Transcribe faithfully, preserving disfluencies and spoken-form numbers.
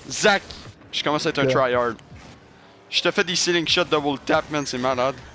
Zach, je commence à être un Yeah. tryhard. Je te fais des ceiling shots double tap, man, c'est malade.